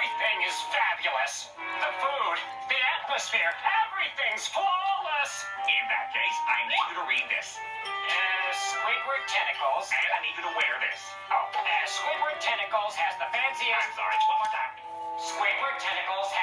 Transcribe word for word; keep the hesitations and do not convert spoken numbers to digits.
Everything is fabulous. The food, the atmosphere, everything's flawless. In that case, I need you to read this. Uh, Squidward Tentacles. And I need you to wear this. Oh, uh, Squidward Tentacles has the fanciest... I'm sorry, one more time. Squidward Tentacles